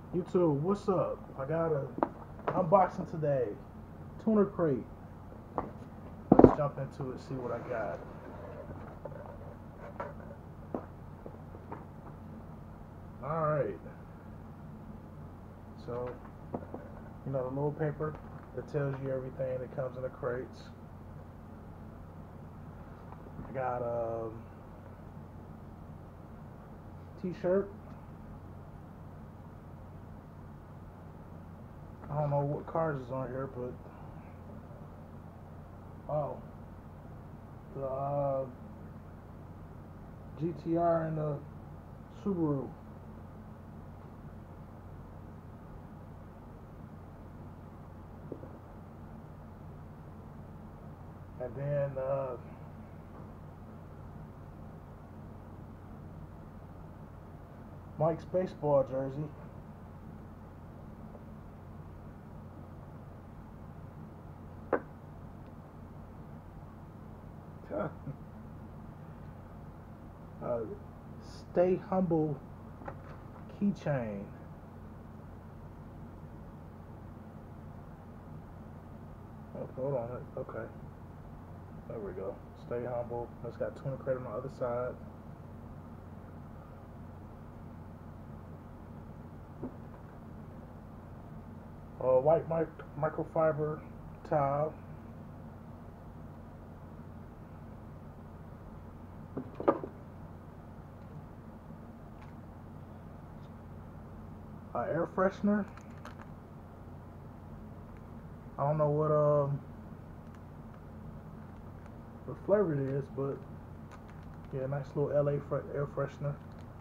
YouTube, what's up? I got a unboxing today. Tuna crate. Let's jump into it, see what I got. Alright. So, the little paper that tells you everything that comes in the crates. I got a t-shirt. I don't know what cars is on here, but the GTR and the Subaru. And then Mike's baseball jersey. uh, Stay humble keychain. Oh, hold on it. Okay. There we go. Stay humble. It's got tuna crate on the other side. White microfiber towel. Air freshener. I don't know what flavor it is, but yeah, nice little air freshener.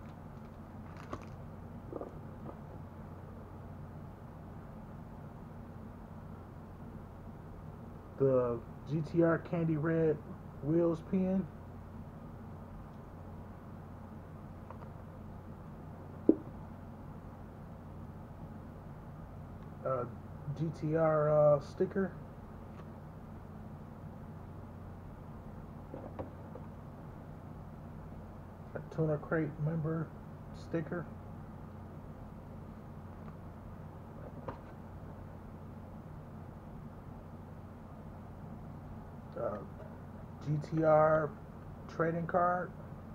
The GTR Candy Red Wheels pen. GTR sticker. A tuna crate member sticker. GTR trading card.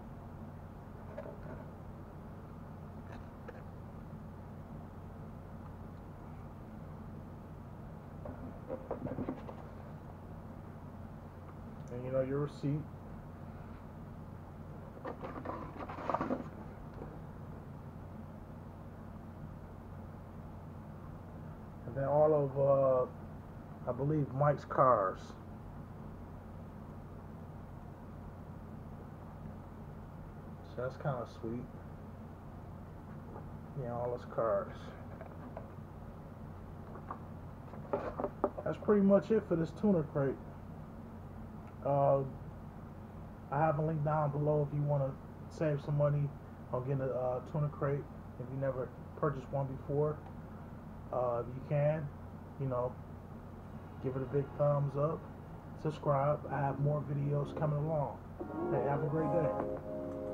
And your receipt. And then all of I believe Mike's cars. So that's kind of sweet. Yeah, all his cars. That's pretty much it for this tuna crate. I have a link down below if you want to save some money on getting a tuna crate. If you never purchased one before, if you can, give it a big thumbs up. Subscribe. I have more videos coming along. Hey, have a great day.